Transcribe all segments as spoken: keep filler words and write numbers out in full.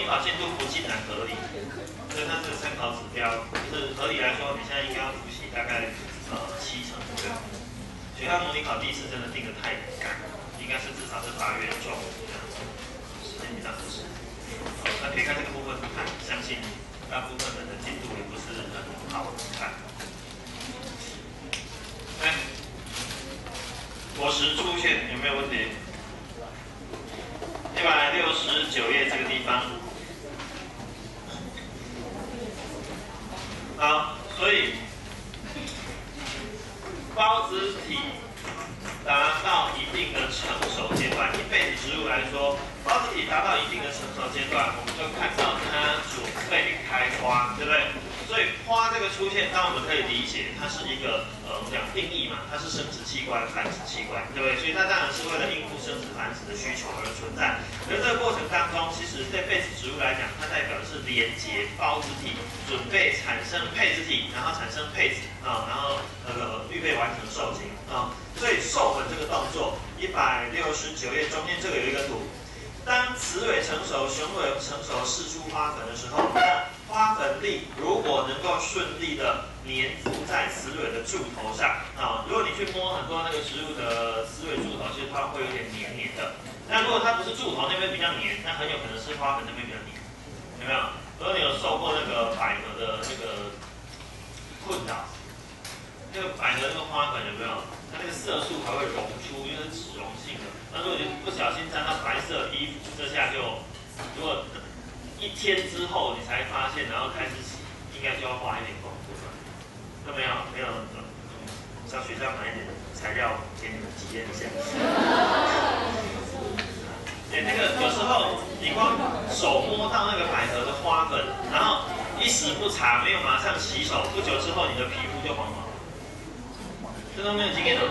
考进度不尽然合理，所以它是参考指标，就是合理来说，你现在应该要复习大概呃七成左右。学校模拟考第一次真的定得太赶，应该是至少是八月中这样子，时间比较合适。那撇开这个部分不看，相信大部分人的进度也不是很好看。哎，果实出现有没有问题？一百六十九页这个地方，好，所以孢子体达到一定的成熟阶段，以被子植物来说，孢子体达到一定的成熟阶段，我们就看到它准备开花，对不对？所以花这个出现，当然我们可以理解，它是一个呃，我们讲定义嘛，它是生殖器官、繁殖器官，对不对？所以它当然是为了应付生殖繁殖的需求而存在。而这个过程当中，其实对被子植物来讲，它代表的是连接孢子体，准备产生配子体，然后产生配子啊，然后那个预备完成受精啊。所以授粉这个动作，一百六十九页中间这个有一个图。当雌蕊成熟、雄蕊成熟释出花粉的时候，那花粉粒如果能够顺利的粘附在雌蕊的柱头上啊，如果你去摸很多那个植物的雌蕊柱头，其实它会有点黏黏的。那如果它不是柱头那边比较黏，那很有可能是花粉那边比较黏，有没有？如果你有受过那个百合的那个困扰，那个百合那个花粉有没有？它那个色素还会溶出，因为是脂溶性的。那如果你不小心沾到白色的衣服，这下就，如果一天之后你才发现，然后开始洗，应该就要花一点功夫了。都没有没有，嗯，上学校买一点材料给你们体验一下。哎，那个有时候你光手摸到那个百合的花粉，然后一时不察，没有马上洗手，不久之后你的皮肤就黄黄。这都没有经验的。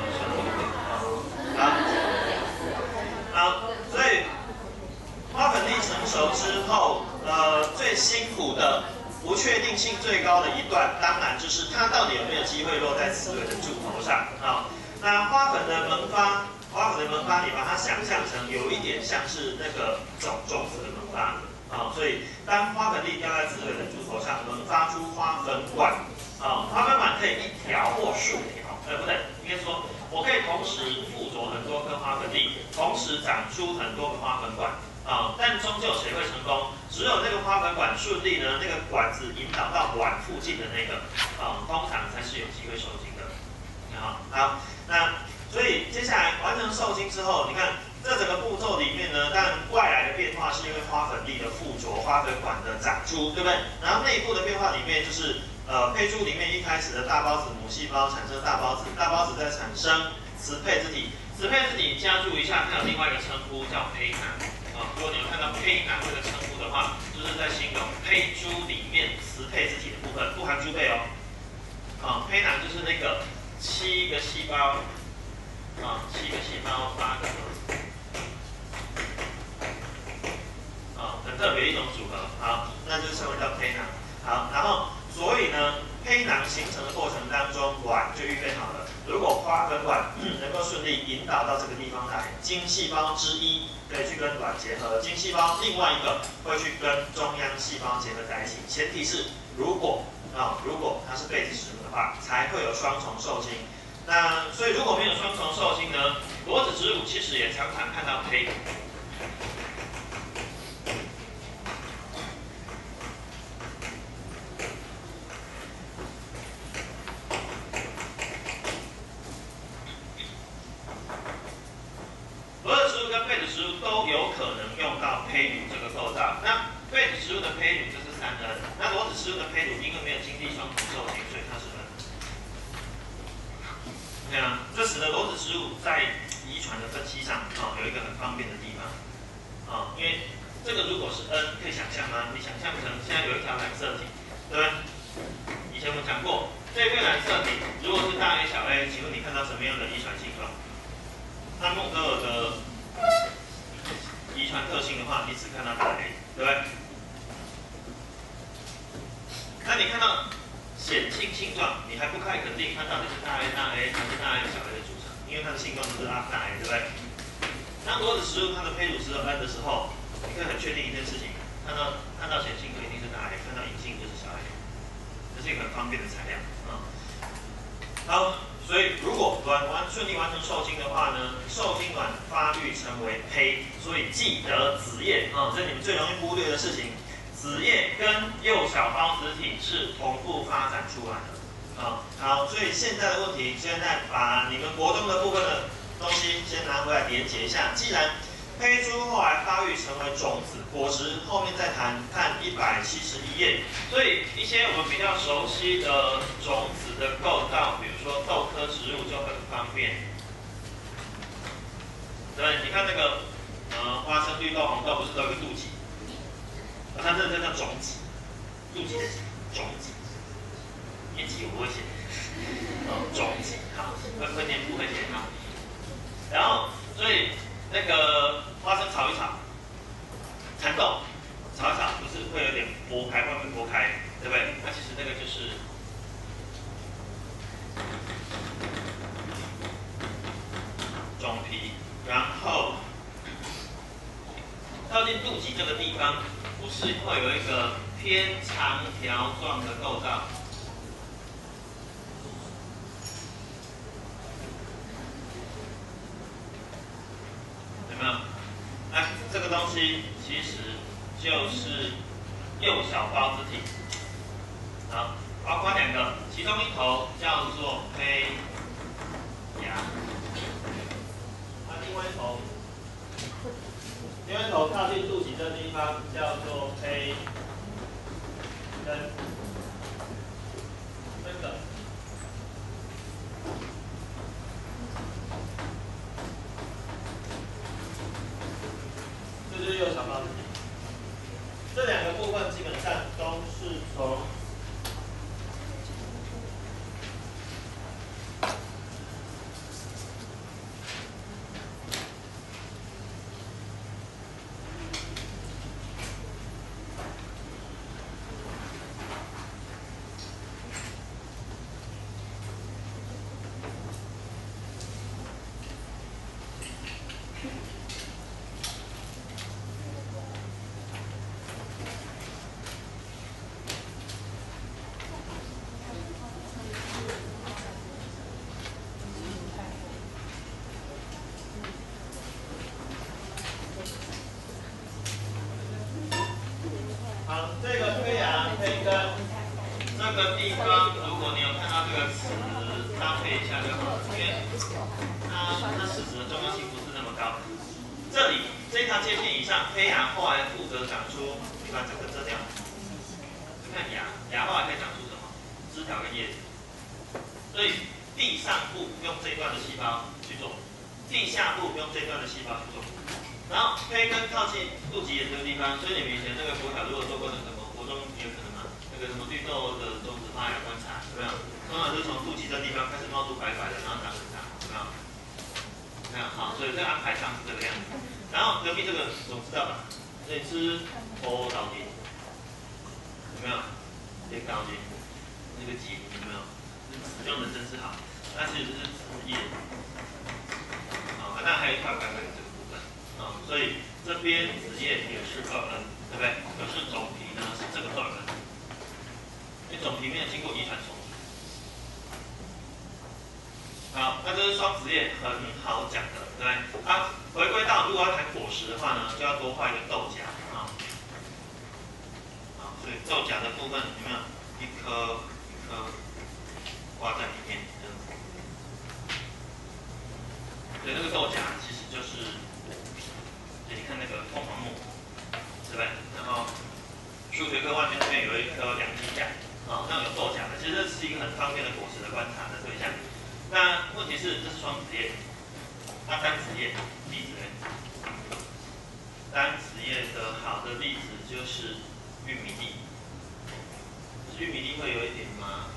好，好，所以花粉粒成熟之后，呃，最辛苦的、不确定性最高的一段，当然就是它到底有没有机会落在雌蕊的柱头上啊。那花粉的萌发，花粉的萌发，你把它想象成有一点像是那个种种子的萌发啊。所以当花粉粒掉在雌蕊的柱头上，萌发出花粉管啊。花粉管可以一条或数条。呃，不对，应该说，我可以同时附着很多颗花粉粒，同时长出很多个花粉管啊、呃，但终究谁会成功？只有那个花粉管顺利呢，那个管子引导到卵附近的那个啊、呃，通常才是有机会受精的。好，好，那所以接下来完成受精之后，你看这整个步骤里面呢，当然外来的变化是因为花粉粒的附着、花粉管的长出，对不对？然后内部的变化里面就是。呃，胚珠里面一开始的大孢子母细胞产生大孢子，大孢子再产生雌配子体，雌配子体加注一下，它有另外一个称呼叫胚囊。啊、呃，如果你有看到胚囊这个称呼的话，就是在形容胚珠里面雌配子体的部分，不含珠胚哦。啊、呃，胚囊就是那个七个细胞，啊、呃，七个细胞八个核，啊、呃，很特别一种组合。好，那就是称为叫胚囊。好，然后。所以呢，胚囊形成的过程当中，卵就预备好了。如果花粉管、嗯、能够顺利引导到这个地方来，精细胞之一可以去跟卵结合，精细胞另外一个会去跟中央细胞结合在一起。前提是如果啊、哦，如果它是被子植物的话，才会有双重受精。那所以如果没有双重受精呢，裸子植物其实也常常看到胚。都有可能用到胚乳这个构造。那被子植物的胚乳就是三 N， 那裸子植物的胚乳因为没有经历双重受精，所以它是 N。对啊，这使得裸子植物在遗传的分析上啊、哦、有一个很方便的地方啊、哦，因为这个如果是 N， 可以想象吗？你想象成现在有一条染色体，对不对？以前我们讲过，这个染色体如果是大 A 小 A， 请问你看到什么样的遗传性状？那孟德尔的遗传特性的话，你只看到大 A， 对不对？那你看到显性性状，你还不太肯定它到底是大 A 大 A 还是大 A 小 A 的组成，因为它的性状都是大 A， 对不对？当裸子植物它的胚乳是 N 的时候，你可以很确定一件事情，它看到看到显性格一定是大 A， 看到隐性就是小 a， 这是一个很方便的材料啊。好，所以如果卵完顺利完成受精的话呢，受精卵发育成为胚，所以记得子叶啊，这是你们最容易忽略的事情。子叶跟幼小孢子体是同步发展出来的。啊，好，所以现在的问题，现在把你们国中的部分的东西先拿回来连结一下。既然胚珠后来发育成为种子、果实，后面再谈，看一百七十一页。所以一些我们比较熟悉的种子的构造，比如说豆科植物就很方便。对，你看那个呃花生、绿豆、红豆，不是都有个肚脐？它这这叫种子，肚脐的种子。念几我不会写，哦，种子，好，会会念不会写哈。然后，所以那个花生炒一炒，蚕豆炒一炒，不是会有点剥开，外面剥开，对不对？那其实那个就是种皮，然后靠近肚脐这个地方，不是会有一个偏长条状的构造？有没有？那这个东西其实就是幼小孢子体，好，包括两个，其中一头叫做胚芽，那另外一头，另外一头靠近肚脐这地方叫做胚根，这个。这就是幼小孢子体，这两个部分基本上都是从好，这个胚芽、胚根这个地方，如果你有看到这个词，搭配一下就好了，因为它它实质的重要性不是那么高。这里这条界线以上，胚芽后来负责长出，你把这个遮掉，就看芽，芽后来可以长出什么？枝条跟叶子。所以地上部用这一段的细胞去做，地下部用这一段的细胞去做。然后胚根靠近肚脐眼这个地方，所以你们以前那个国小如果做过那什么国中也有可能嘛，那个什么绿豆的种子发芽观察，有没有？通常是从肚脐这地方开始冒出白白的，然后长很长，有没有？没有，好，所以这个安排上是这个样子。然后隔壁这个总知道吧？所以吃头脑筋，有没有？这高筋，那个筋有没有？使用的真是好，那其实是子叶。好，那还有一条白白的这个。啊、嗯，所以这边子叶也是二 N， 对不对？可是种皮呢是这个二 N， 因为种皮没有经过遗传重组。好，那这是双子叶，很好讲的，对不对？啊，回归到如果要谈果实的话呢，就要多画一个豆荚啊。好，所以豆荚的部分有没有一颗一颗挂在里面这样子？所以那个豆荚其实就是。你看那个凤凰木，对不对？然后数学课外面这边有一颗两基荚，啊、哦，那有豆荚的，其实这是一个很方便的果实的观察的对象。那问题是，这是双子叶，那单子叶例子呢？单子叶的好的例子就是玉米地，玉米地会有一点麻烦。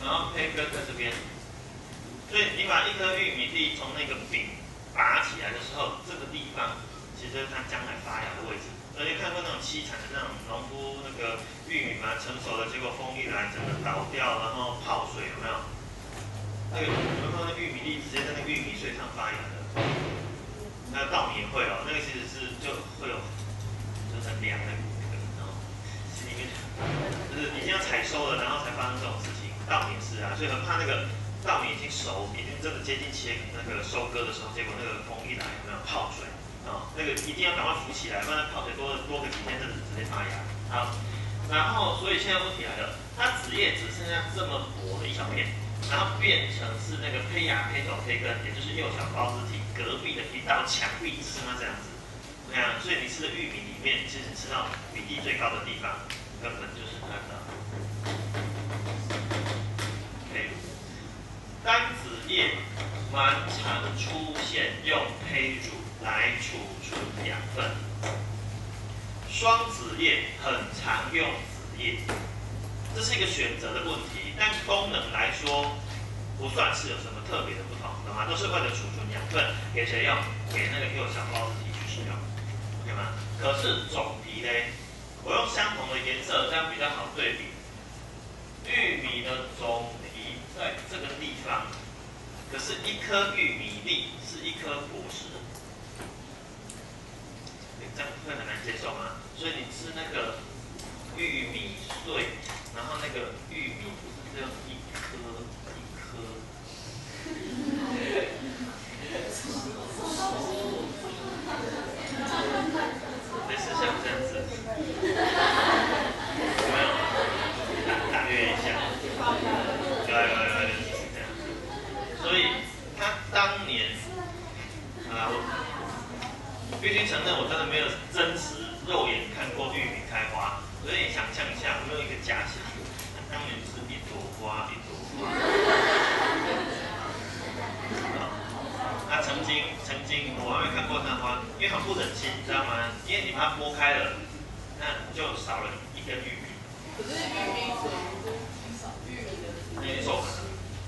然后胚根在这边，所以你把一颗玉米粒从那个柄拔起来的时候，这个地方其实就是它将来发芽的位置。而且看过那种凄惨的那种农夫那个玉米嘛，成熟了，结果风一来整个倒掉，然后泡水，有没有？那个有没有看到那玉米粒直接在那个玉米穗上发芽的？那稻米也会哦，那个其实是就会有，就是很凉的那个，然后心里面就是已经要采收了，然后才发生这种事情。稻米也是啊，所以很怕那个稻米已经熟，已经真的接近切那个收割的时候，结果那个风一来，有没有泡水？哦，那个一定要赶快浮起来，不然泡水多多个几天，真的直接发芽。好，然后所以现在问题来了，它子叶只剩下这么薄的一小片，然后变成是那个胚芽、胚斗、胚根，也就是幼小孢子体隔壁的一道墙壁，只剩下这样子。对啊，所以你吃的玉米里面，其实吃到比例最高的地方，根本就是它的胚乳。单子叶蛮常出现用胚乳来储存养分，双子叶很常用子叶，这是一个选择的问题，但功能来说不算是有什么特别的不同，懂吗？都是为了储存养分，给谁用？给那个幼小孢子体去使用 ，OK 吗？可是种皮嘞，我用相同的颜色，这样比较好对比。玉米的种皮在这个地方，可是一颗玉米粒是一颗果实。这样会很难接受吗？所以你吃那个玉米碎，然后那个玉米不是只有一颗一颗，类似像这样子，有没有？大大约一下，有有有有就是这样。所以他当年啊，我。必须承认，我真的没有真实肉眼看过玉米开花，所以你想象一下，有没有一个假想？当年是一朵花，一朵花。他曾经，曾经我还没看过那花，因为很不忍心，你知道吗？因为你把它剥开了，那就少了一根玉米。 可是玉米笋少玉米的， 那你受不了。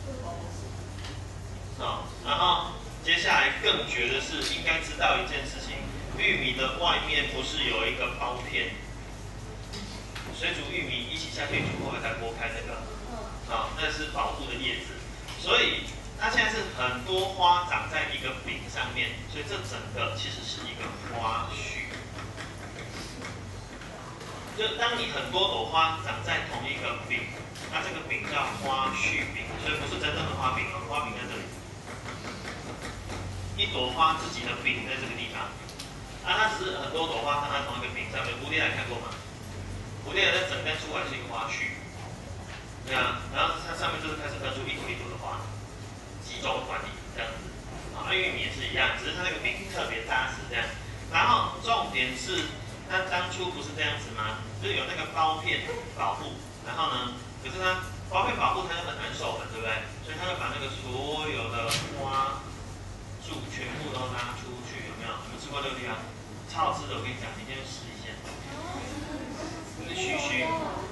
哦，然后接下来更绝的是，应该知道一件事情。玉米的外面不是有一个包片？水煮玉米一起下去煮后再剥开那个，啊，那是保护的叶子。所以它现在是很多花长在一个柄上面，所以这整个其实是一个花序。就当你很多朵花长在同一个柄，那这个柄叫花序柄，所以不是真正的花柄哦，花柄在这里。一朵花自己的柄在这个地方。啊，它只是很多朵花长在同一个柄上面。蝴蝶来看过吗？蝴蝶在整根出来是一个花序，对啊，然后它上面就是开始分出一朵一朵的花，集中管理这样子。啊，玉米也是一样，只是它那个柄特别扎实这样。然后重点是，它当初不是这样子吗？就是有那个包片保护，然后呢，可是它包片保护它又很难授粉，对不对？所以它会把那个所有的花柱全部都拉出去，有没有？有没有吃过这个地方？超好吃的，我跟你讲，明天就试一下。那个须须，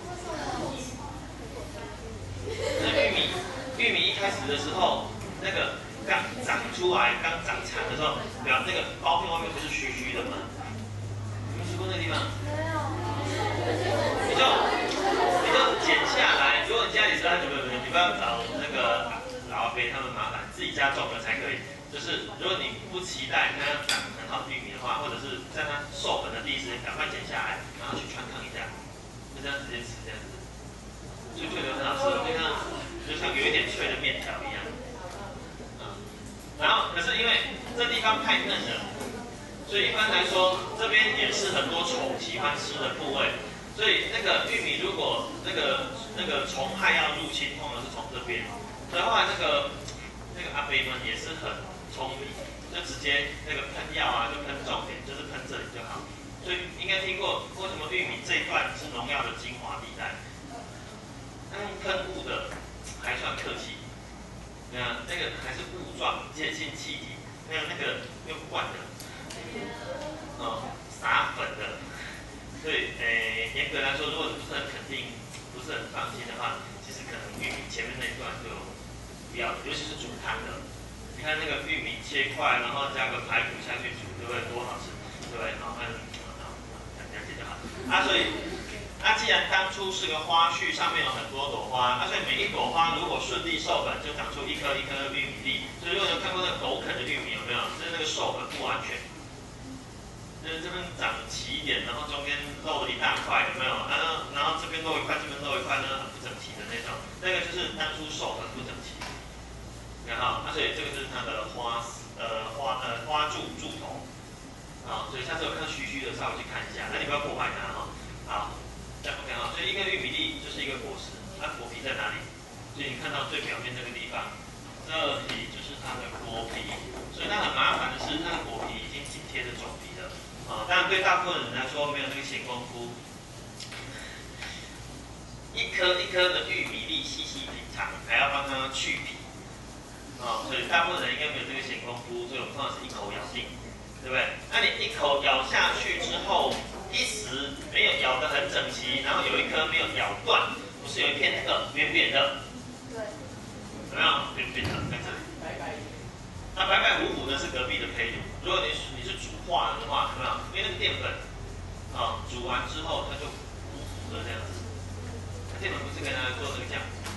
那玉米，玉米一开始的时候，那个刚长出来、刚长产的时候，表那个包片外面不是须须的吗？有没有吃过那个地方？没有。你就你就剪下来，如果你家里实在不不不，你不要找那个老阿伯他们麻烦，自己家种的才可以。就是如果你不期待它要长很好的玉米的话，或者是在它授粉的第一时间赶快剪下来，然后去穿烫一下，就这样直接吃这样子，脆脆的很好吃，你看就像有一点脆的面条一样。啊，然后可是因为这地方太嫩了，所以一般来说这边也是很多虫喜欢吃的部位，所以那个玉米如果那个那个虫害要入侵，通常是从这边，所以后来那个那个阿伯们也是很聪明，就直接那个喷药啊，就喷重点，就是喷这里就好。所以应该听过为什么玉米这一段是农药的精华地带？它用喷雾的还算客气，那那个还是雾状接近气体，还有那个用灌的，哦，撒粉的。所以，诶，严格来说，如果你不是很肯定、不是很放心的话，其实可能玉米前面那那一段就不要，尤其是煮汤的。你看那个玉米切块，然后加个排骨下去煮，对不对？多好吃，对不对？好，嗯，好，了解就好。啊，所以，那、啊、既然当初是个花序，上面有很多朵花，那、啊、所以每一朵花如果顺利授粉，就长出一颗一颗的玉米粒。所以如果有看过那个狗啃的玉米，有没有？就是那个授粉不完全。就是这边长齐一点，然后中间漏了一大块，有没有？然后然后这边漏一块，这边漏一块呢，很不整齐的那种，那个就是当初授粉不整齐。然后，啊，所以这个就是它的花，呃花呃花柱柱头，啊，所以下次有看到虚虚的，稍微去看一下，那你不要破坏它哈。好，这样 OK 哈，所以一个玉米粒就是一个果实，它果皮在哪里？所以你看到最表面这个地方，这里就是它的果皮，所以它很麻烦的是，它的果皮已经紧贴着种皮了。啊，当然对大部分人来说没有那个闲工夫，一颗一颗的玉米粒细细品尝，还要帮它去皮，啊，所以大部分人应该没有这个闲工夫，所以我们通常是一口咬定，对不对？那你一口咬下去之后，一时没有咬得很整齐，然后有一颗没有咬断，不是有一片那个扁扁的，对，有没有扁扁的在这里？白白。那白白糊糊的是隔壁的胚乳，如果你你是煮化的话，有没有？因为那个淀粉，啊，煮完之后它就糊糊的这样子。淀粉不是跟它做那个酱，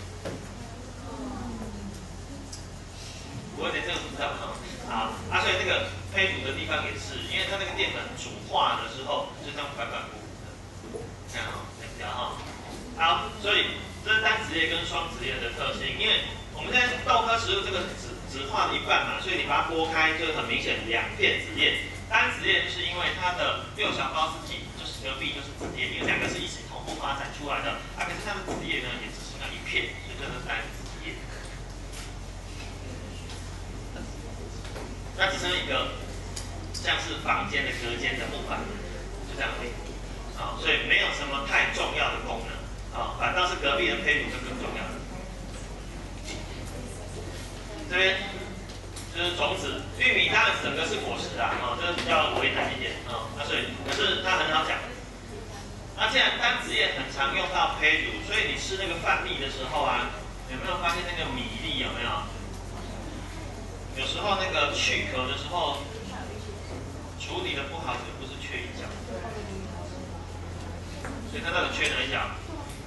我连这个不知道哈。好，啊，所以那个胚乳的地方也是，因为它那个淀粉煮化的时候就这样白白糊糊的，这样哈，这样哈。好，所以这是单子叶跟双子叶的特性，因为我们现在豆科植物这个只只画了一半嘛，所以你把它剥开，就很明显两片子叶。单子叶就是因为它的幼小孢子体就是隔壁就是子叶，因为两个是一起同步发展出来的，啊，可是它的子叶呢也只剩下一片，所以叫做单子叶。那只剩一个像是房间的隔间的木板，就这样而已。啊，所以没有什么太重要的功能，啊，反倒是隔壁的胚乳就更重要了。这边就是种子，玉米当然整个是果实啊，啊，这个比较为难一点啊，那所以可是它很好讲。那既然单子叶很常用到胚乳，所以你吃那个饭粒的时候啊，有没有发现那个米粒有没有？有时候那个去壳的时候，处理的不好，是不是缺一角？所以它到底缺哪一角？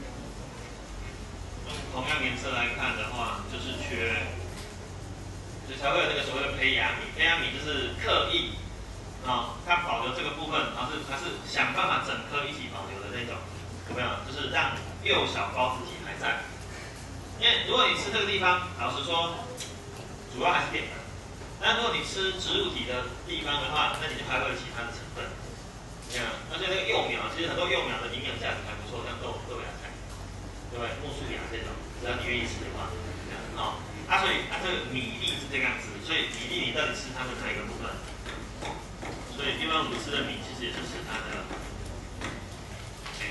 用同样颜色来看的话，就是缺。所以才会有那个所谓的胚芽米，胚芽米就是刻意啊、哦，它保留这个部分，它是它是想办法整颗一起保留的那种，有没有？就是让幼小孢子体还在。因为如果你吃这个地方，老实说，主要还是淀粉。但如果你吃植物体的地方的话，那你就还会有其他的成分。这样，而且那个幼苗，其实很多幼苗的营养价值还不错，像豆豆芽菜，对不对？木薯芽这种，只要你愿意吃的话，这样哦。啊，所以啊，这个米粒是这个样子，所以米粒你到底吃它的哪一个部分？所以一般我们吃的米其实也是吃它的，哎，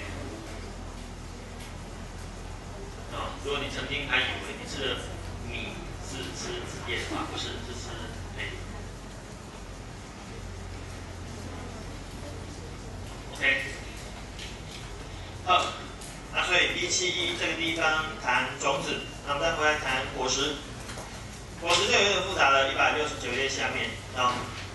哦，如果你曾经还以为你吃的米是吃子叶的话，不是，是吃胚。OK， 好，那所以一七一这个地方谈种子，那我们再回来谈果实。果实就有点复杂了，一百六十九页下面啊。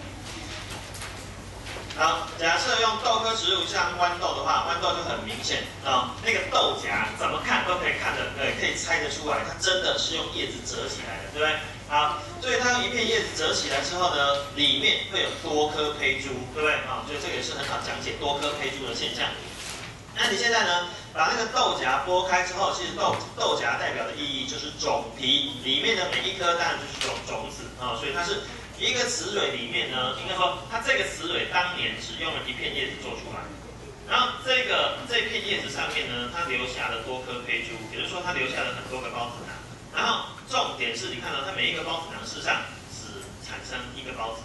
好，假设用豆科植物像豌豆的话，豌豆就很明显啊，那个豆荚怎么看都可以看得，对，可以猜得出来，它真的是用叶子折起来的，对不对？好，所以它用一片叶子折起来之后呢，里面会有多颗胚珠，对不对？啊，所以这个也是很好讲解多颗胚珠的现象。那你现在呢，把那个豆荚剥开之后，其实豆豆荚代表的意义就是种皮，里面的每一颗当然就是种种子啊，所以它是一个雌蕊里面呢，应该说它这个雌蕊当年只用了一片叶子做出来，然后这个这片叶子上面呢，它留下了多颗胚珠，也就是说它留下了很多个孢子囊，然后重点是你看到它每一个孢子囊事实上只产生一个孢子，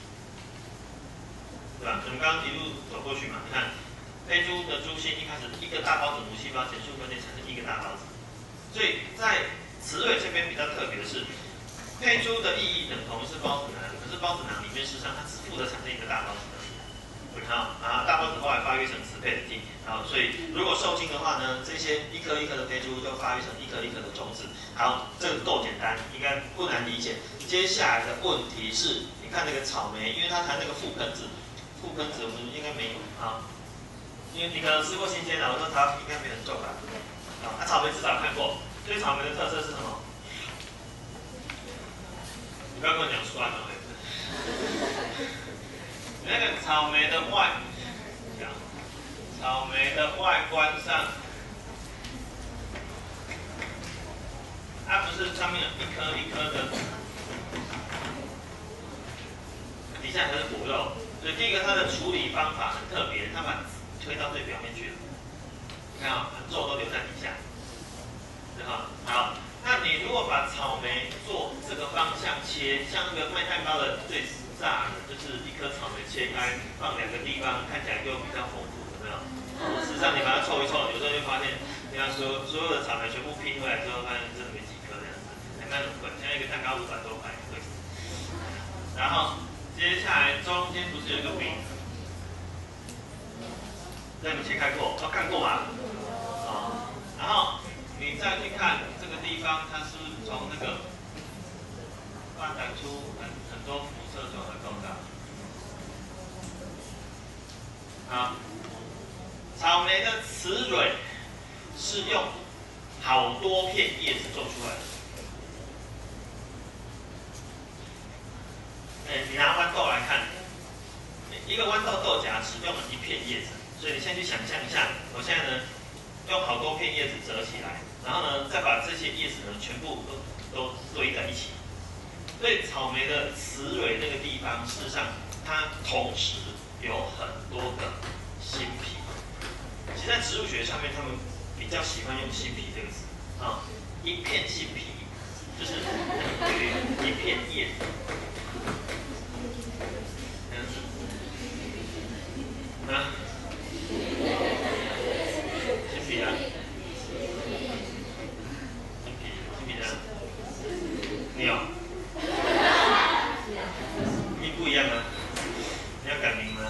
对吧？我们刚刚一路走过去嘛，你看。胚珠的珠心一开始一个大孢子母细胞结束分裂产生一个大孢子，所以在雌蕊这边比较特别的是，胚珠的意义等同是孢子囊，可是孢子囊里面事实上它只负责产生一个大孢子而已， 好，啊，大孢子后来发育成雌配的茎，好，所以如果受精的话呢，这些一颗一颗的胚珠就发育成一颗一颗的种子。好，这个够简单，应该不难理解。接下来的问题是，你看那个草莓，因为它含那个覆盆子，覆盆子我们应该没有啊，因为你可能吃过新鲜的，我说它应该没很重吧。啊，草莓至少看过，所以草莓的特色是什么？你不要跟我讲酸了，那个草莓的外，草莓的外观上，它不是上面有一颗一颗的，底下还是果肉。所以第一个，它的处理方法很特别，它把推到最表面去了。你看啊，肉都留在底下，对吧？好，那你如果把草莓做这个方向切，像那个卖蛋糕的最炸的，就是一颗草莓切开，放两个地方，看起来就比较丰富，有没有？事实上你把它凑一凑，有时候就发现，人家说所有的草莓全部拼回来之后，发现真的没几颗这样子，还蛮很贵，现在一个蛋糕五百多块，贵死。然后接下来中间不是有一个饼？这你们切开过？都看过吧？啊，然后你再去看这个地方，它是不是从那个发展出很很多辐射状的构造？好，草莓的雌蕊是用好多片叶子做出来的。哎，你拿豌豆来看，一个豌豆豆荚只用了一片叶子。所以你先去想象一下，我现在呢用好多片叶子折起来，然后呢再把这些叶子呢全部都都堆在一起。所以草莓的雌蕊那个地方，事实上它同时有很多的新皮。其实，在植物学上面，他们比较喜欢用新皮这个词啊，一片新皮就是等于一片叶子。啊。新皮啊，新皮，新皮呢？你有？你不一样吗？你要改名吗？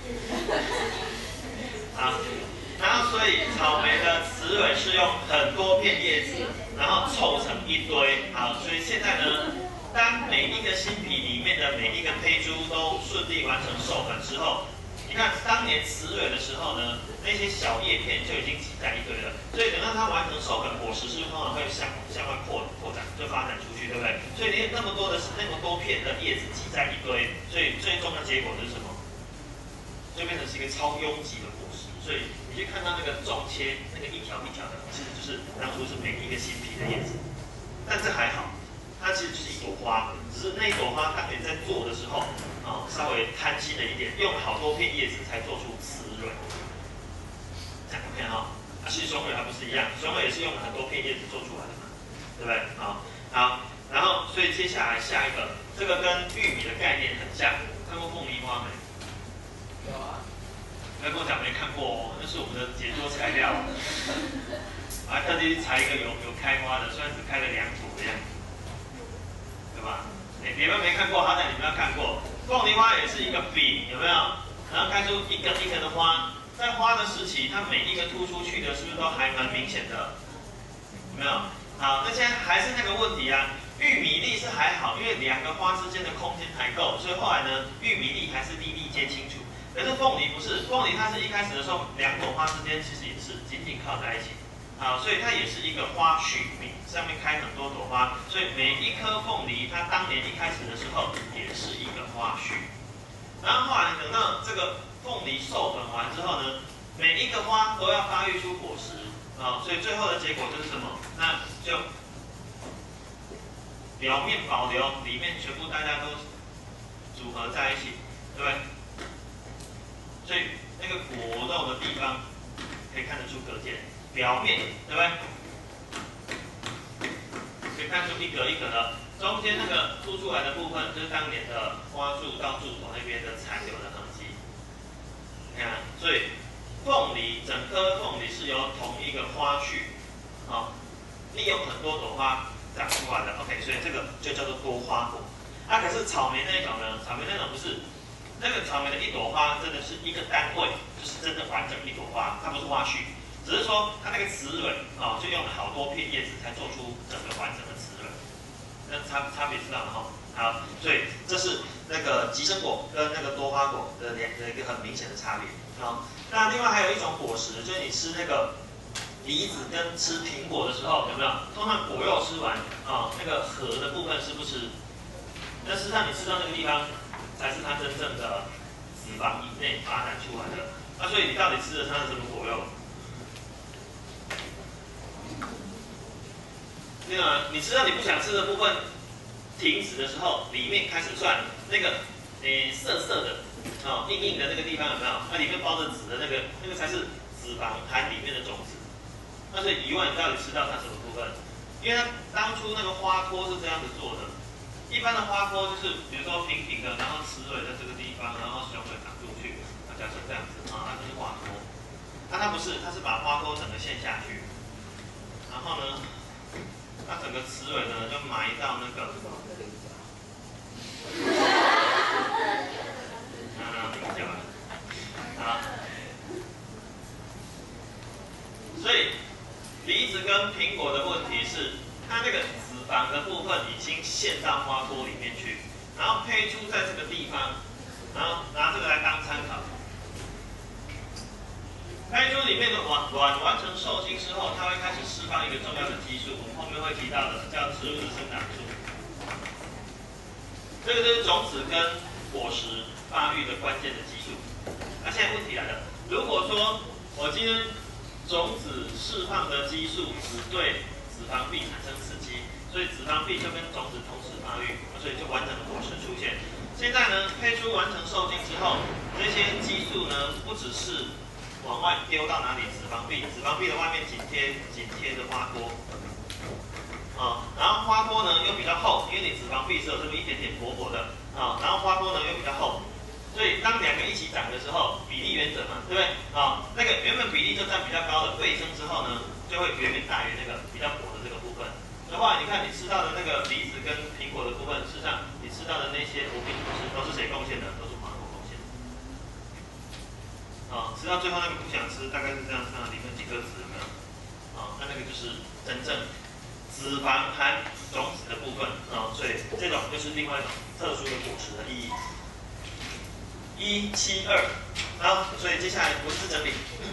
好，然后所以草莓的雌蕊是用很多片叶子，然后凑成一堆。好，所以现在呢，当每一个新皮里面的每一个胚珠都顺利完成授粉之后。你看，当年雌蕊的时候呢，那些小叶片就已经挤在一堆了，所以等到它完成授粉，果实是不是通常会向向外扩扩展，就发展出去，对不对？所以你那么多的那么多片的叶子挤在一堆，所以最终的结果是什么？就变成是一个超拥挤的果实。所以你去看到那个纵切那个一条一条的，其实就是当初是每一个新皮的叶子。但这还好，它其实就是一朵花，只是那一朵花当年在做的时候。哦，稍微贪心了一点，用好多片叶子才做出雌蕊。这样 OK 哈，啊，其实雄蕊还不是一样，雄蕊也是用很多片叶子做出来的嘛，对不对？好，好，然后所以接下来下一个，这个跟玉米的概念很像，看过凤梨花没？有啊。不要跟我讲没看过哦，那是我们的解说材料。啊，特地去采一个有有开花的，虽然只开了两朵的样子，对吧？哎，你们没看过，好歹你们要看过。凤梨花也是一个饼，有没有？然后开出一根一根的花，在花的时期，它每一个突出去的，是不是都还蛮明显的？有没有？好，那现在还是那个问题啊。玉米粒是还好，因为两个花之间的空间还够，所以后来呢，玉米粒还是粒粒皆清楚。可是凤梨不是，凤梨它是一开始的时候，两朵花之间其实也是紧紧靠在一起。好，所以它也是一个花序饼，上面开很多朵花，所以每一颗凤梨，它当年一开始的时候也是一个花序。然后后来等到这个凤梨授粉完之后呢，每一个花都要发育出果实啊，所以最后的结果就是什么？那就表面保留，里面全部大家都组合在一起，对不对？所以那个果肉的地方可以看得出隔间。表面对不对？可以看出一格一格的，中间那个凸出来的部分，就是当年的花柱到柱头那边的残留的痕迹。你看，所以凤梨整颗凤梨是由同一个花序，啊、哦，利用很多朵花长出来的。OK， 所以这个就叫做多花果。啊，可是草莓那一种呢？草莓那种不是那个草莓的一朵花真的是一个单位，就是真的完整一朵花，它不是花序，只是说它那个雌蕊啊、哦，就用了好多片叶子才做出整个完整的雌蕊，那差差别知道了哈。好，所以这是那个吉生果跟那个多花果的两的一个很明显的差别啊、哦。那另外还有一种果实，就是你吃那个梨子跟吃苹果的时候，有没有？通常果肉吃完啊、哦，那个核的部分是不吃，但事实上你吃到那个地方，才是它真正的脂肪以内发展出来的。那所以你到底吃了它的什么果肉？那个你吃到你不想吃的部分停止的时候，里面开始算那个诶涩涩的哦硬硬的那个地方有没有？那里面包着籽的那个，那个才是脂肪含里面的种子。那所以疑问你到底吃到它什么部分？因为它当初那个花托是这样子做的。一般的花托就是，比如说平平的，然后雌蕊在这个地方，然后雄蕊长出去，那叫成这样子啊，那就是花托。那它不是，它是把花托整个陷下去，然后呢，它整个雌蕊呢就埋到那个，啊，讲了，啊，所以梨子跟苹果的问题是，它那个脂肪的部分已经陷到花托里面去，然后胚珠在这个地方，然后拿这个来当参考。胚珠里面的卵卵完成受精之后，它会开始释放一个重要的激素，我们后面会提到的，叫植物的生长素。这个就是种子跟果实发育的关键的激素。那现在问题来了，如果说我今天种子释放的激素只对脂肪壁产生刺激，所以脂肪壁就跟种子同时发育，所以就完整的果实出现。现在呢，胚珠完成受精之后，这些激素呢不只是往外丢到哪里？脂肪壁，脂肪壁的外面紧贴紧贴着花托，啊，然后花托呢又比较厚，因为你脂肪壁是有这么一点点薄薄的，啊，然后花托呢又比较厚，所以当两个一起长的时候，比例原则嘛，对不对？啊，那个原本比例就占比较高的倍增之后呢，就会远远大于那个比较薄的这个部分。所以后来你看你吃到的那个梨子跟苹果的部分，事实上你吃到的那些果品组织都是谁贡献的？都是花托贡献的。啊，吃到最后那个不想吃，大概是这样，看到里面几颗籽有没有？啊，那那个就是真正脂肪含种子的部分啊，所以这种就是另外一种特殊的果实的意义。一七二，好，所以接下来文字整理。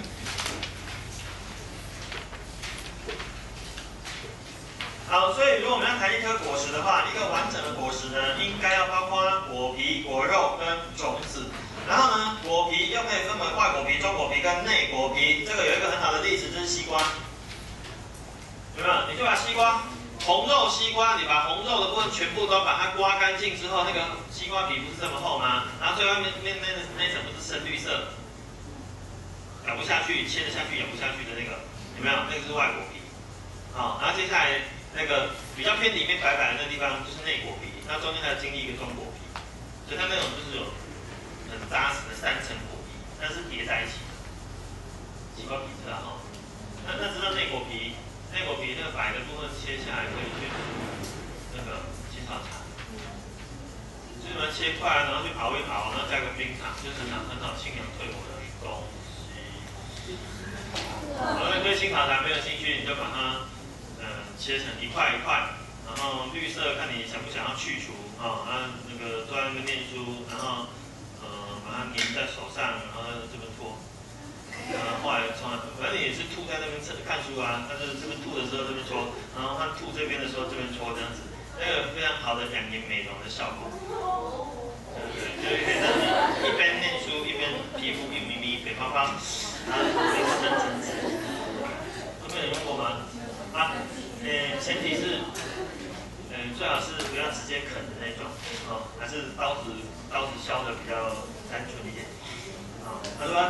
好，所以如果我们要谈一颗果实的话，一个完整的果实呢，应该要包括果皮、果肉跟种子。然后呢，果皮又可以分为外果皮、中果皮跟内果皮。这个有一个很好的例子，就是西瓜，有没有？你就把西瓜，红肉西瓜，你把红肉的部分全部都把它刮干净之后，那个西瓜皮不是这么厚吗？然后最外面面那那层不是深绿色，咬不下去，切得下去咬不下去的那个，有没有？那个是外果皮。好，然后接下来。那个比较偏里面白白的那地方就是内果皮，那中间还要经历一个中果皮，所以它那种就是有很扎实的三层果皮，但是叠在一起的。西瓜皮知道哈？那那知道内果皮，内果皮那个白的部分切下来可以去煮那个青草茶，就是把它切块，然后去熬一熬，然后加个冰糖，就是很好很好清凉退火的东西。如果对青草茶没有兴趣，你就把它。切成一块一块，然后绿色看你想不想要去除啊，啊那个坐在那边念书，然后呃把它粘在手上，然后这边搓，然后后来从来反正你也是吐在那边看书啊，但是这边吐的时候这边搓，然后他吐这边的时候这边搓这样子，那个非常好的养颜美容的效果，对不对？就可以让你一边念书一边皮肤一咪咪、肥胖胖，啊，没有真真子，有没有用过吗？啊？呃，前提是，呃，最好是不要直接啃的那种，哦，还是刀子刀子削的比较单纯一点，啊、哦，他说，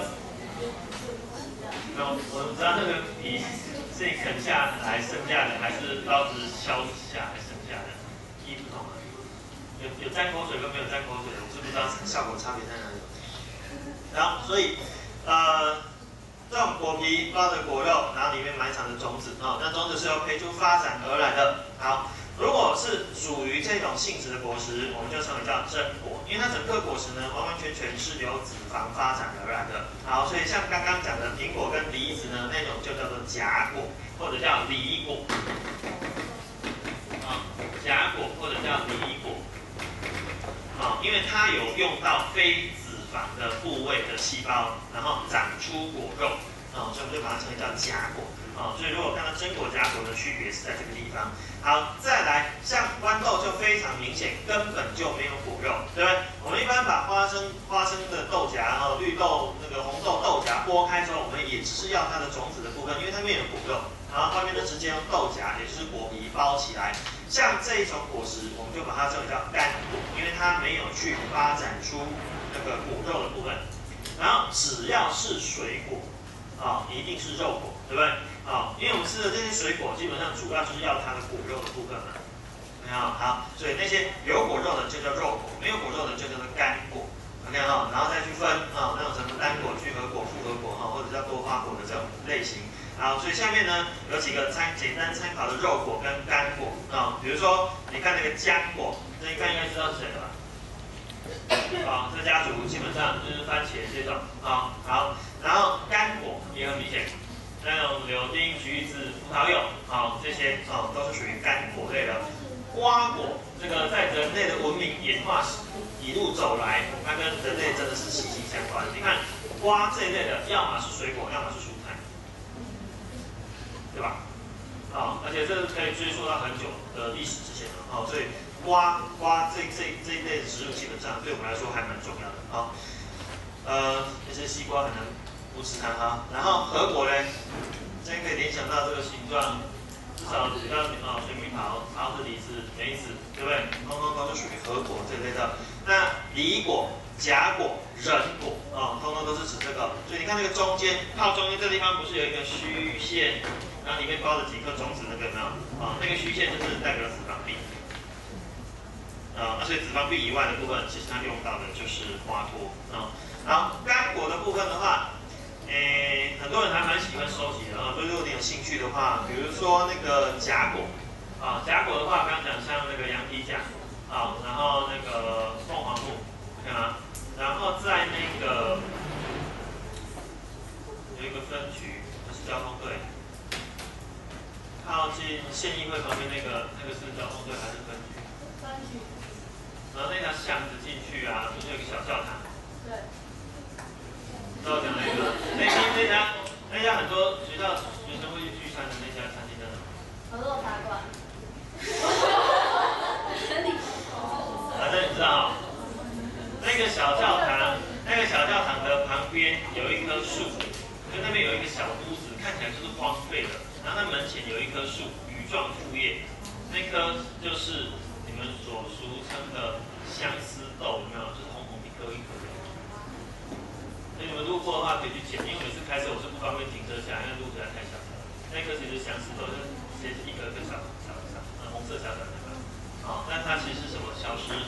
那我知道那个皮是你啃下来剩下的，还是刀子削下来剩下的，意义不同啊。有有沾口水跟没有沾口水的，我是不知道效果差别在哪里。然后，所以，呃。这种果皮包着果肉，然后里面埋藏着种子啊、哦，那种子是由胚珠发展而来的。好，如果果是属于这种性质的果实，我们就称为叫真果，因为它整个果实呢完完全全是由子房发展而来的。好，所以像刚刚讲的苹果跟梨子呢，那种就叫做假果，或者叫梨果。啊，假果或者叫梨果。啊，因为它有用到非子房的部位的细胞，然后长出果肉。啊，所以我们就把它称为叫假果。啊，所以如果看到真果假果的区别是在这个地方。好，再来，像豌豆就非常明显，根本就没有果肉，对不对？我们一般把花生花生的豆荚，然后绿豆那个红豆豆荚剥开之后，我们也只是要它的种子的部分，因为它没有果肉，然后外面就直接用豆荚，也就是果皮包起来。像这一种果实，我们就把它称为叫干果，因为它没有去发展出那个果肉的部分。然后只要是水果，啊，一定是肉果，对不对？啊，因为我们吃的这些水果，基本上主要就是要它的果肉的部分嘛。没有好，所以那些有果肉的就叫肉果，没有果肉的就叫做干果。OK 哈，然后再去分啊，那种什么单果、聚合果、复合果哈，或者叫多花果的这种类型。好，所以下面呢有几个参简单参考的肉果跟干果啊，比如说你看那个浆果，这一看应该知道是谁的吧？啊，这家族基本上就是番茄这种啊。好，然后干果也很明显。那种柳丁、橘子、葡萄柚，啊，这些啊都是属于干果类的。瓜果，这个在人类的文明演化一路走来，它跟人类真的是息息相关。你看瓜这一类的，要么是水果，要么是蔬菜，对吧？啊，而且这可以追溯到很久的历史之前了。啊，所以瓜瓜这这这一类的植物，基本上对我们来说还蛮重要的。啊，呃，那些西瓜很难不吃它哈。然后核果嘞，这可以联想到这个形状，至少只要啊水蜜桃、桃子、梨子、梅子，对不对？通通都是属于核果这类的。那梨果、假果、仁果啊，通通都是指这个。所以你看那个中间靠中间这地方不是有一个虚线，然后里面包着几颗种子，那个有没有？啊，那个虚线就是代表子房壁。啊，所以子房壁以外的部分，其实它用到的就是花托啊。然后干果的部分的话。诶，很多人还蛮喜欢收集的啊，所以如果你有兴趣的话，比如说那个假果，啊，假果的话，刚刚讲像那个羊皮甲，啊，然后那个凤凰木，看吗？然后在那个有一个分局，那是交通队，靠近县议会旁边那个，那个是交通队还是分局？ 分局。 然后那条巷子进去啊，不是有一个小教堂？ 对。 跟我讲那个，那那那家那家很多学校学生会去聚餐的那家餐厅在哪？ 河洛茶馆。 反正你知道，那个小教堂，那个小教堂的旁边有一棵树，就那边有一个小屋子，看起来就是荒废的。然后那门前有一棵树，羽状复叶，那棵就是你们所俗称的相思豆，有没有？就是红红一颗一颗的。所以你们路过的话可以去捡，因为每次开车我是不方便停车下来，因为路实在太小了。那颗其实相思豆就是其实一颗一颗小小小，呃，红色小小的那个，啊，但它其实是什么？小石。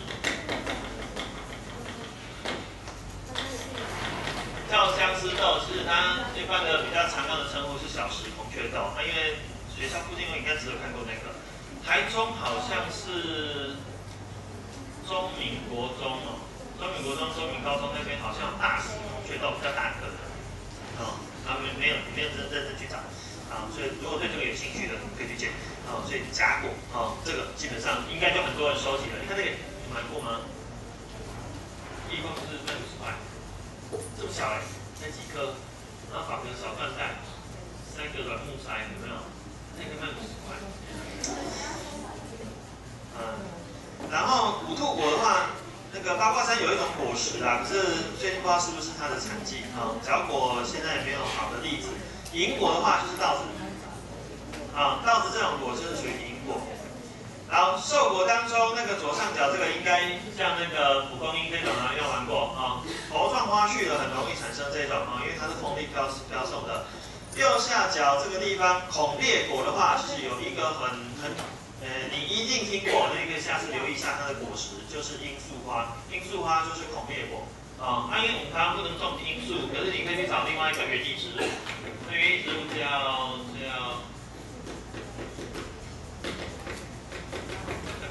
叫相思豆，其实它一般的比较常用的称呼是小石孔雀豆。那因为学校附近我应该只有看过那个，台中好像是中民国中哦。中民国中、中民高中那边好像有大石孔雀豆比较大颗的，哦，啊没没有没有认认真去找，啊，所以如果对这个有兴趣的，你可以去捡，哦，所以假果，哦，这个基本上应该就很多人收集了。你看那个，你买过吗？一共是卖五十块，这么小哎，才几颗，然后绑个小缎带，三个软木塞，有没有？那个卖五十块，嗯，然后五兔果的话。那个八卦山有一种果实啊，可是最近不知道是不是它的产季啊。角果现在也没有好的例子。银果的话就是稻子，啊，稻子这种果就是属于银果。好，寿果当中那个左上角这个应该像那个蒲公英这种啊，用玩过啊。头状花序的很容易产生这种啊，因为它是风力飘飘送的。右下角这个地方孔裂果的话，其实有一个很很。呃，你一定听过，那个下次留意一下它的果实，就是罂粟花。罂粟花就是孔裂果啊。那因为我们台湾不能种罂粟，可是你可以去找另外一个园艺植物，那园艺植物叫叫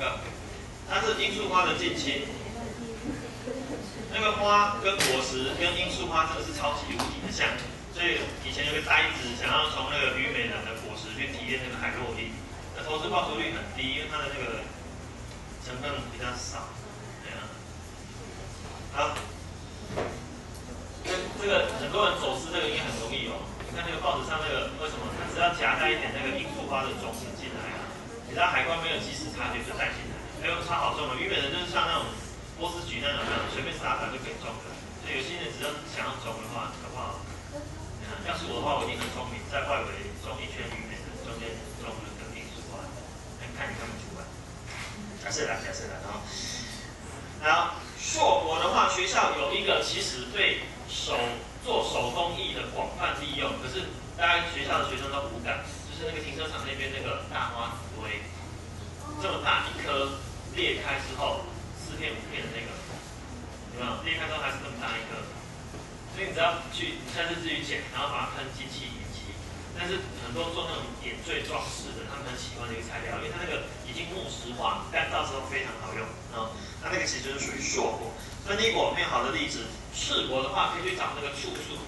是罂粟花的近亲。那个花跟果实跟罂粟花真的是超级无敌的像。所以以前有个呆子想要从那个虞美人的果实去体验那个海洛因，那投资报酬率很低，因为它的那个成分比较少。对啊。好。这这个很多人走私这个应该很容易哦。你看那个报纸上那个，为什么？它只要夹带一点那个罂粟花的种子进来啊，你知道海关没有及时察觉就带进来，哎呦超好种的。虞美人就是像那种波斯菊那种，随便撒撒就可以种的。所以有些人只要想要种的话，好不好？要是我的话，我一定很聪明，在外围种一圈虞美人，中间种那个罂粟花，看你看不出来。假设啦，假设啦，然后，然后硕果的话，学校有一个其实对手做手工艺的广泛利用，可是大概学校的学生都无感，就是那个停车场那边那个大花紫薇，这么大一颗裂开之后，四片五片的那个，有没有？裂开之后还是这么大一颗。所以你只要去，你下次自己剪，然后把它喷机器引基。但是很多做那种点缀装饰的，他们很喜欢的一个材料，因为它那个已经木石化，干燥之后非常好用啊。那那个其实就是属于硕果。分离果没有好的例子，赤果的话可以去找那个醋树，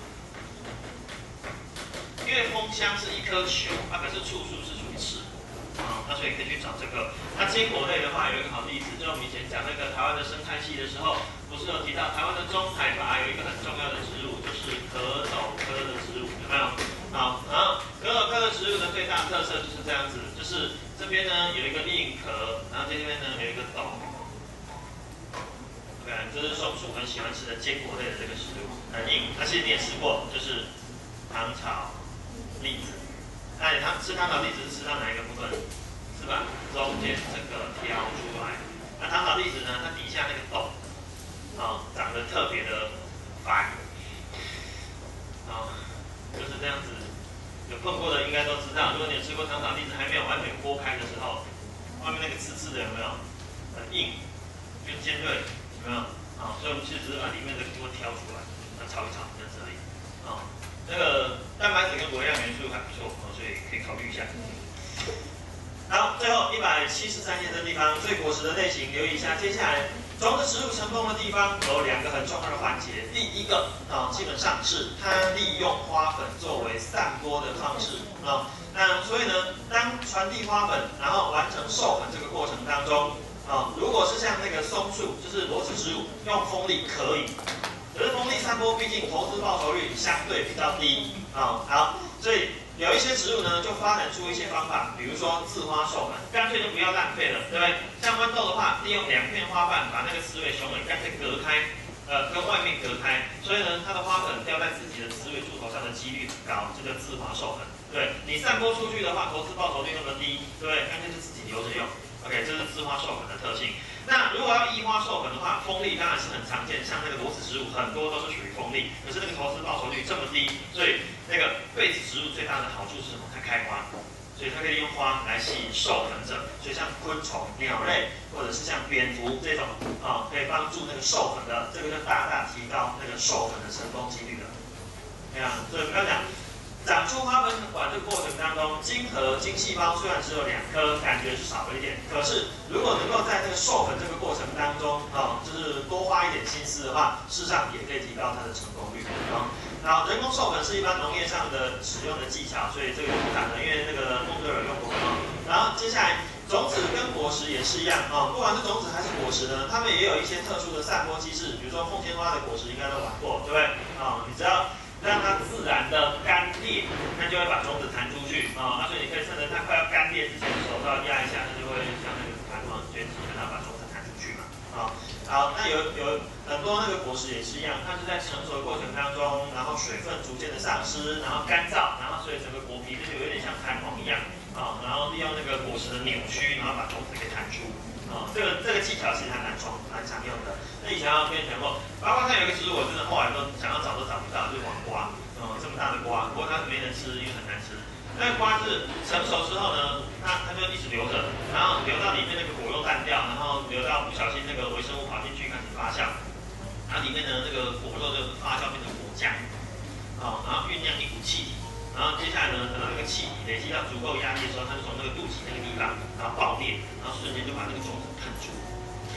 因为枫香是一颗球，啊，可是醋树是属于赤果啊，那所以可以去找这个。那坚果类的话有一个好例子，就是我们以前讲那个台湾的生态系的时候。不是有提到台湾的中海拔有一个很重要的植物，就是壳斗科的植物，有没有？好，然后壳斗科的植物的最大特色就是这样子，就是这边呢有一个硬壳，然后这边呢有一个斗。OK， 这是松鼠很喜欢吃的坚果类的这个食物，很硬。那其实你也吃过，就是糖炒栗子。那你糖吃糖炒栗子是吃到哪一个部分？是吧？中间这个挑出来。那糖炒栗子呢？它底下那个斗。啊、哦，长得特别的白，啊、哦，就是这样子。有碰过的应该都知道，如果你有吃过糖炒栗子还没有完全剥开的时候，外面那个刺刺的有没有？很硬，又尖锐，有没有？啊、哦，所以我们其实只是把里面的给我挑出来，那炒一炒，这样子而已。啊、哦，那个蛋白质跟微量元素还不错，哦，所以可以考虑一下。好，最后一百七十三页的地方，对果实的类型留意一下。接下来。种子植物成功的地方有两个很重要的环节，第一个啊、哦，基本上是它利用花粉作为散播的方式啊、哦。那所以呢，当传递花粉，然后完成授粉这个过程当中啊、哦，如果是像那个松树，就是裸子植物，用风力可以，可是风力散播毕竟投资报酬率相对比较低啊、哦。好，所以。有一些植物呢，就发展出一些方法，比如说自花授粉，干脆就不要浪费了，对不对？像豌豆的话，利用两片花瓣把那个雌蕊雄蕊干脆隔开，呃，跟外面隔开，所以呢，它的花粉掉在自己的雌蕊柱头上的几率很高，这个自花授粉。对你散播出去的话，投资报酬率那么低，对不对？干脆就自己留着用。OK， 这是自花授粉的特性。那如果要异花授粉的话，风力当然是很常见，像那个裸子植物很多都是属于风力，可是那个投资报酬率这么低，所以那个被子植物最大的好处是什么？它开花，所以它可以用花来吸引授粉者，所以像昆虫、鸟类或者是像蝙蝠这种啊、哦，可以帮助那个授粉的，这个就大大提高那个授粉的成功几率了。对啊，所以不要讲。长出花粉管这个过程当中，晶核、晶细胞虽然只有两颗，感觉是少了一点，可是如果能够在这个授粉这个过程当中，啊、哦，就是多花一点心思的话，事实上也可以提高它的成功率啊。然后人工授粉是一般农业上的使用的技巧，所以这个就不谈了，因为那个孟德尔用过啊。然后接下来种子跟果实也是一样啊、哦，不管是种子还是果实呢，它们也有一些特殊的散播机制，比如说凤仙花的果实应该都玩过，对不对？啊、哦，你只要让它自然的干裂，它就会把种子弹出去啊、哦。那所以你可以趁着它快要干裂之前，手稍微压一下，它就会像那个弹簧卷起，然后把种子弹出去嘛啊。哦好，那有有很多那个果实也是一样，它是在成熟的过程当中，然后水分逐渐的丧失，然后干燥，然后所以整个果皮就有点像弹簧一样啊、哦，然后利用那个果实的扭曲，然后把种子给弹出啊、哦。这个这个技巧其实还蛮常蛮常用的。那以前要跟你讲过，包括它有一个植物，我真的后来都想要找都找不到，就是黄瓜，嗯，这么大的瓜，不过它没人吃，因为很难吃。那个瓜是成熟之后呢，它它就一直留着，然后留到里面那个果肉淡掉，然后留到不小心那个微生物跑进去开始发酵，然后里面的那个果肉就发酵变成果浆，哦，然后酝酿一股气体，然后接下来呢，等到那个气体累积到足够压力的时候，它就从那个肚脐那个地方，然后爆裂，然后瞬间就把那个种子喷出。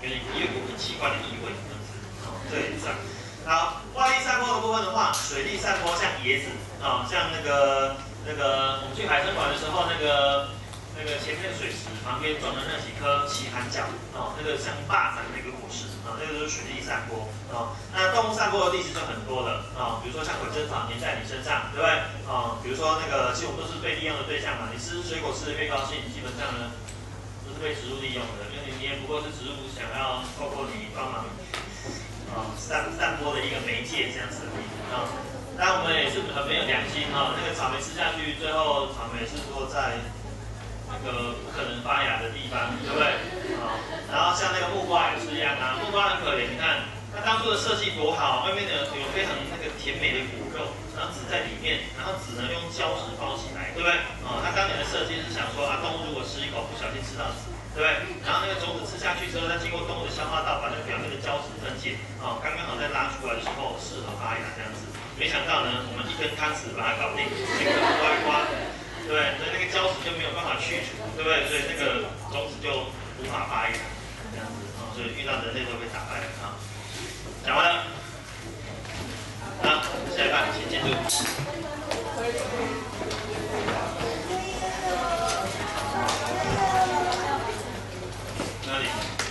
有点有一股很奇怪的异味，这样子。哦，这个也算。好，外力散播的部分的话，水力散播像椰子啊、哦，像那个那个我们去海参馆的时候，那个那个前面水池旁边种的那几颗奇寒角哦，那个像霸掌那个果实啊、哦，那个就是水力散播啊、哦。那动物散播的例子就很多了啊、哦，比如说像鬼针草粘在你身上，对不对？啊、哦，比如说那个，其实我们都是被利用的对象嘛。你吃水果吃的越高兴，基本上呢都是被植物利用的，因为你也不过是植物想要透过你帮忙。啊，散散播的一个媒介这样子而已啊。当然我们也是很没有良心哈、啊，那个草莓吃下去，最后草莓是落在那个不可能发芽的地方，对不对？啊，然后像那个木瓜也是一样啊，木瓜很可怜，你看它当初的设计多好，外面呢有非常那个甜美的果肉，然后籽在里面，然后籽呢用胶质包起来，对不对？啊，它当年的设计是想说啊，动物如果吃一口不小心吃到籽。对不对？然后那个种子吃下去之后，再经过动物的消化道，把那个表面的胶质分解，哦，刚刚好再拉出来的时候适合发芽这样子。没想到呢，我们一根汤匙把它搞定，这个刮一刮，对不对？所以那个胶质就没有办法去除，对不对？所以那个种子就无法发芽，这样子啊、哦，所以遇到人类都被打败了啊。讲完了，好，下一半请进入。哪里？